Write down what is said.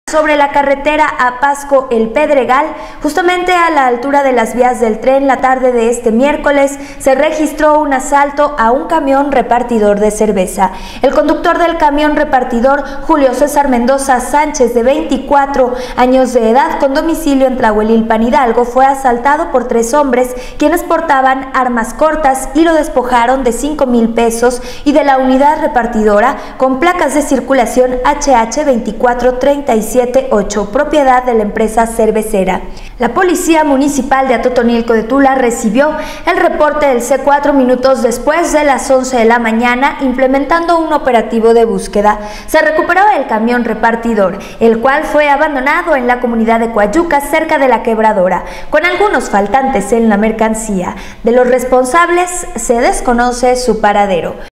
Sobre la carretera a Pasco El Pedregal, justamente a la altura de las vías del tren, la tarde de este miércoles se registró un asalto a un camión repartidor de cerveza. El conductor del camión repartidor, Julio César Mendoza Sánchez, de 24 años de edad, con domicilio en Tlahuelilpan, Hidalgo, fue asaltado por 3 hombres quienes portaban armas cortas y lo despojaron de 5,000 pesos y de la unidad repartidora con placas de circulación HH 24378, propiedad de la empresa cervecera. La Policía Municipal de Atotonilco de Tula recibió el reporte del C4 minutos después de las 11 de la mañana, implementando un operativo de búsqueda. Se recuperó el camión repartidor, el cual fue abandonado en la comunidad de Coayuca, cerca de la Quebradora, con algunos faltantes en la mercancía. De los responsables se desconoce su paradero.